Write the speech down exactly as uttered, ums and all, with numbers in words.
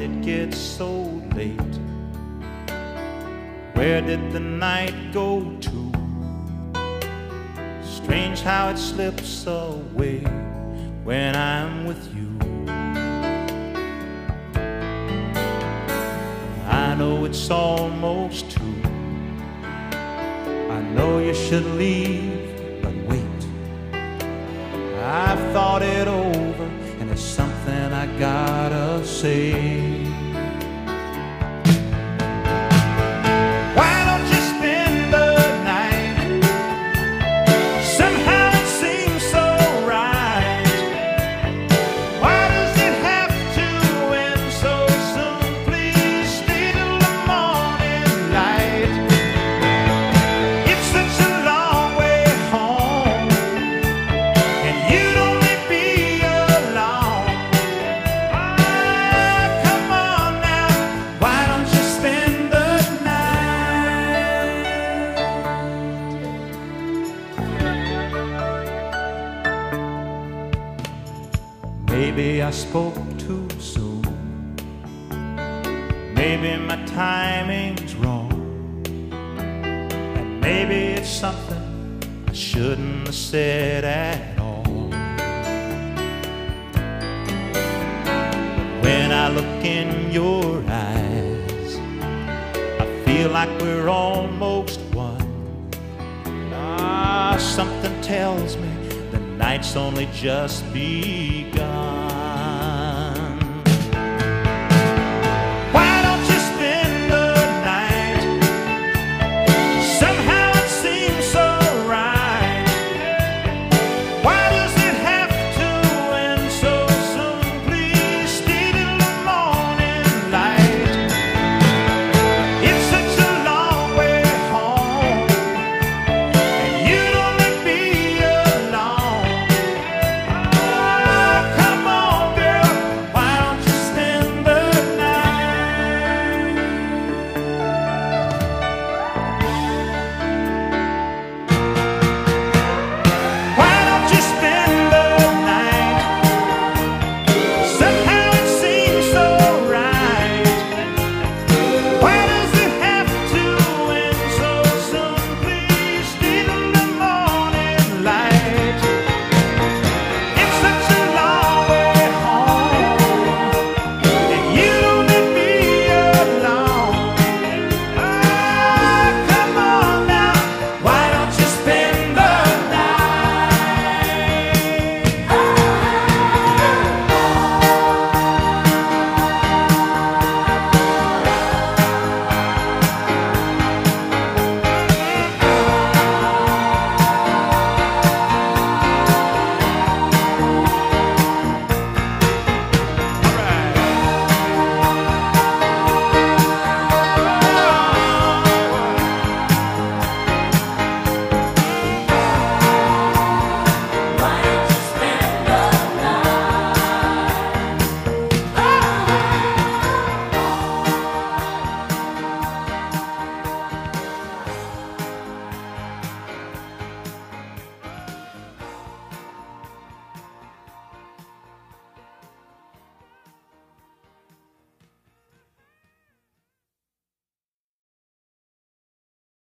did it get so late? Where did the night go to? Strange how it slips away when I'm with you. I know it's almost two. I know you should leave, but wait. I've thought it over, and there's something I gotta say. Maybe I spoke too soon. Maybe my timing's wrong. And maybe it's something I shouldn't have said at all. But when I look in your eyes, I feel like we're almost one. Ah, something tells me the night's only just begun.